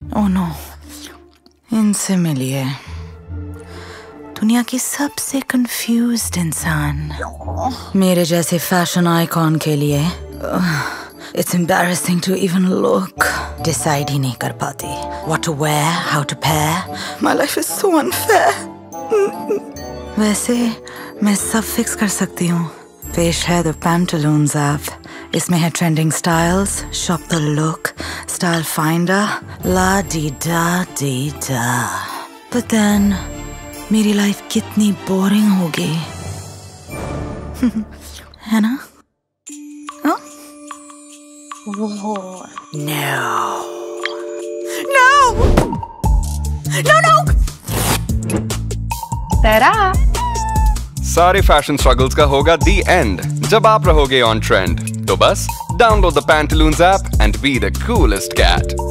Oh no, इनसे मिलिए। दुनिया की सबसे कंफ्यूज्ड इंसान। मेरे जैसे फैशन आइकॉन के लिए it's embarrassing to even look. Decide ही नहीं कर पाती what to wear, how to pair. My life is so unfair. वैसे मैं सब फिक्स कर सकती हूँ। पेश है द पैंटालून्स ऐप। इसमें है trending styles, shop the look, style finder, la di da. But then मेरी लाइफ कितनी बोरिंग होगी है ना? No! तेरा सारे फैशन स्ट्रगल्स का होगा दी एंड जब आप रहोगे ऑन ट्रेंड। तो बस download the Pantaloons app and be the coolest cat.